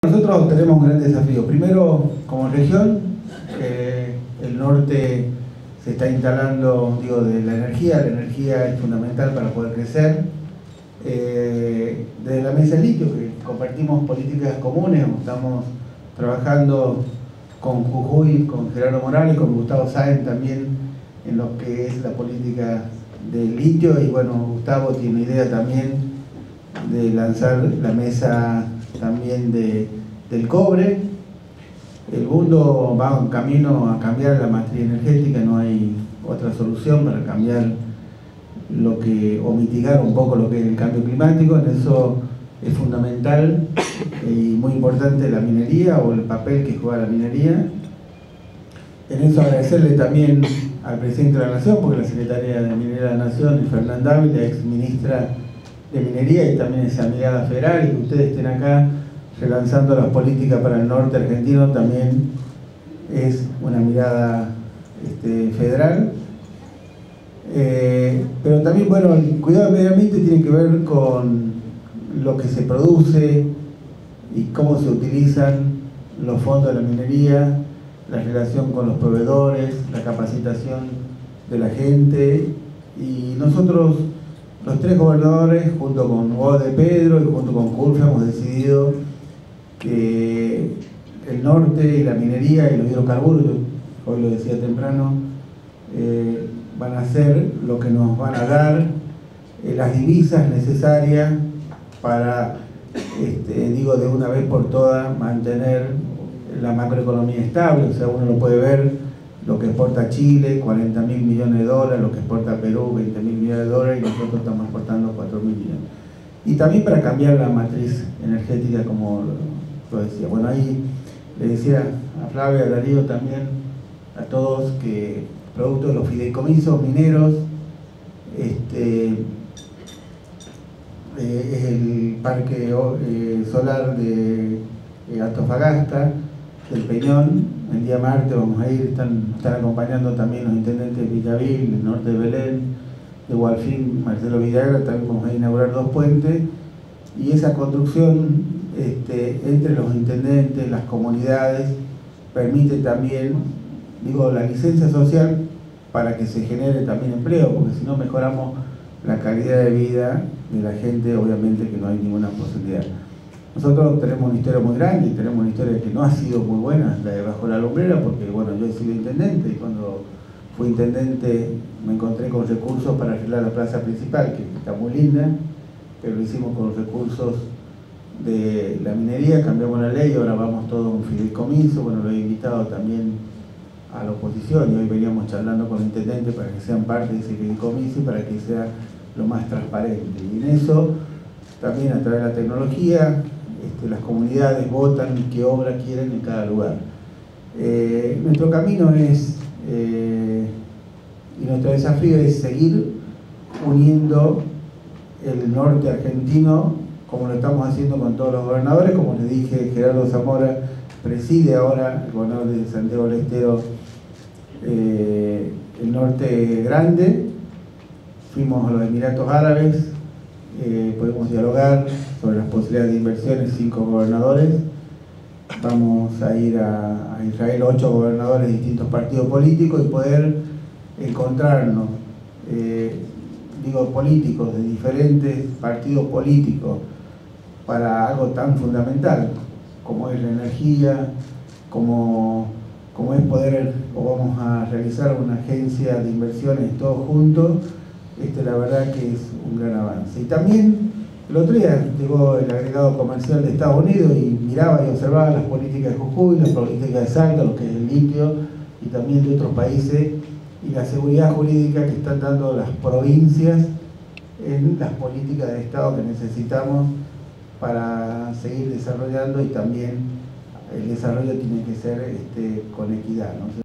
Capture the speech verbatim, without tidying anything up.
Nosotros tenemos un gran desafío. Primero, como región, eh, el norte se está instalando, digo, de la energía. La energía es fundamental para poder crecer. Eh, desde la Mesa del Litio, que compartimos políticas comunes, estamos trabajando con Jujuy, con Gerardo Morales, con Gustavo Sáenz también en lo que es la política del litio. Y bueno, Gustavo tiene idea también de lanzar la mesa también de, del cobre. El mundo va en camino a cambiar la matriz energética, no hay otra solución para cambiar lo que, o mitigar un poco lo que es el cambio climático. En eso es fundamental y muy importante la minería, o el papel que juega la minería. En eso agradecerle también al presidente de la Nación, porque la secretaria de Minería de la Nación, Fernanda Ávila, ex ministra de Minería, y también esa mirada federal, y que ustedes estén acá relanzando las políticas para el norte argentino, también es una mirada este, federal. Eh, pero también, bueno, el cuidado del medio ambiente tiene que ver con lo que se produce y cómo se utilizan los fondos de la minería, la relación con los proveedores, la capacitación de la gente. Y nosotros, los tres gobernadores, junto con Hugo de Pedro y junto con Culfas, hemos decidido que el norte y la minería y los hidrocarburos, yo hoy lo decía temprano, eh, van a ser lo que nos van a dar eh, las divisas necesarias para, este, digo, de una vez por todas mantener la macroeconomía estable. O sea, uno lo puede ver, lo que exporta Chile, cuarenta mil millones de dólares, lo que exporta Perú, veinte mil millones de dólares, y nosotros estamos exportando cuatro mil millones. Y también para cambiar la matriz energética, como lo decía. Bueno, ahí le decía a Flavia, a Darío también, a todos, que producto de los fideicomisos mineros, este, eh, es el parque eh, solar de eh, Antofagasta, del Peñón. El día martes vamos a ir, están, están acompañando también los intendentes de Villavil, del norte de Belén, de Gualfín, Marcelo Villagra. También vamos a inaugurar dos puentes, y esa construcción este, entre los intendentes, las comunidades, permite también, digo, la licencia social para que se genere también empleo, porque si no mejoramos la calidad de vida de la gente, obviamente que no hay ninguna posibilidad. Nosotros tenemos una historia muy grande, y tenemos una historia que no ha sido muy buena, la de Bajo la Lumbrera, porque bueno, yo he sido intendente, y cuando fui intendente me encontré con recursos para arreglar la plaza principal, que está muy linda, pero lo hicimos con los recursos de la minería. Cambiamos la ley, ahora vamos todo a un fideicomiso. Bueno, lo he invitado también a la oposición, y hoy veníamos charlando con el intendente para que sean parte de ese fideicomiso y para que sea lo más transparente. Y en eso también, a través de la tecnología, este, las comunidades votan qué obra quieren en cada lugar. Eh, nuestro camino es, eh, y nuestro desafío es seguir uniendo el norte argentino, como lo estamos haciendo con todos los gobernadores. Como les dije, Gerardo Zamora preside ahora, el gobernador de Santiago del Estero, eh, el norte grande. Fuimos a los Emiratos Árabes, eh, podemos dialogar sobre las posibilidades de inversiones, cinco gobernadores. Vamos a ir a, a Israel, ocho gobernadores de distintos partidos políticos, y poder encontrarnos, eh, digo, políticos de diferentes partidos políticos, para algo tan fundamental como es la energía, como, como es poder, o vamos a realizar una agencia de inversiones todos juntos. Este, la verdad que es un gran avance. Y también el otro día llegó el agregado comercial de Estados Unidos, y miraba y observaba las políticas de Jujuy, las políticas de Salta, lo que es el litio, y también de otros países, y la seguridad jurídica que están dando las provincias en las políticas de Estado que necesitamos para seguir desarrollando. Y también el desarrollo tiene que ser este, con equidad, ¿no?